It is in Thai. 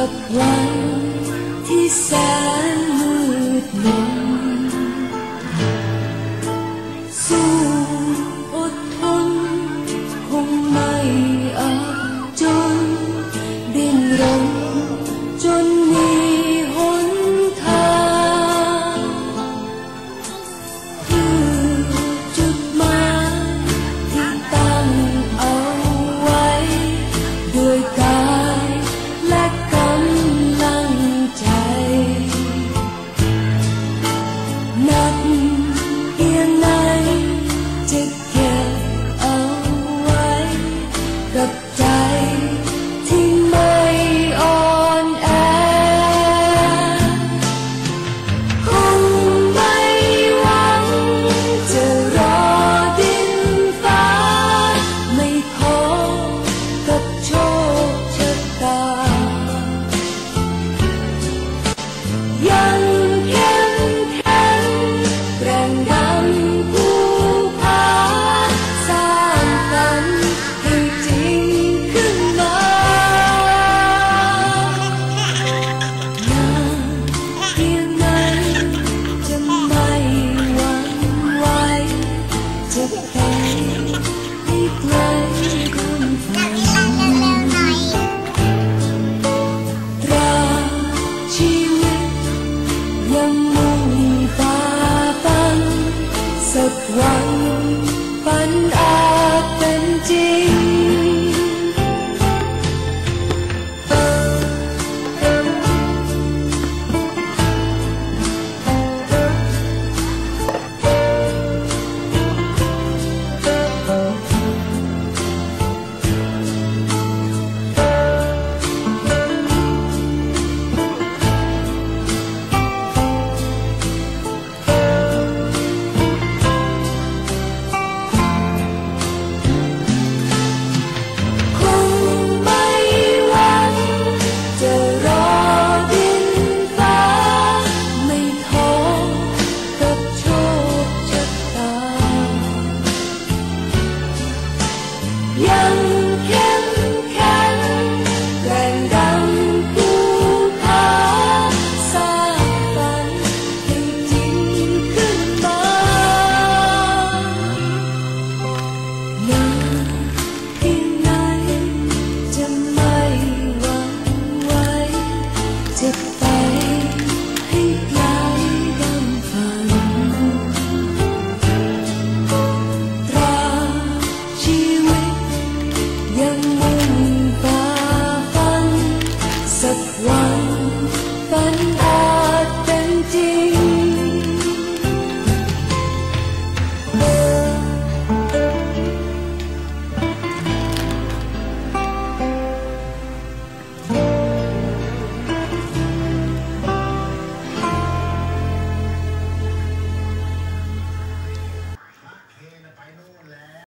กับวันที่แสนมืดมนสู้อดทนคงไม่อาจจนดิ้นรนจนมีหนทางคือจุดหมายที่ตั้งเอาไว้ด้วยกายและกำลังใจหนักเพียงไหนจะเก็บเอาไว้กับใจที่ไม่อ่อนแอคงไม่หวังจะรอดินฟ้าไม่ขอกับโชคชะตายังเข้มแข็งแกร่งดังภูผาสร้างฝันให้จริงขึ้นมานานเพียงไหนจะไม่หวั่นไหวจะไปให้ไกลพ้นฝันตราบชีวิตยังมุ่งฝ่าฟันสักวันฝันอาจเป็นจริงคงไม่หวังจะรอดินฟ้าไม่ท้อกับโชคชะตายังเข้มแข็งแกร่งดังภูผาสร้างฝันให้จริงขึ้นมานานเพียงไหนจะไม่หวั่นไหวจะไปให้ไกลดังฝันตราบชีวิตยังมุ่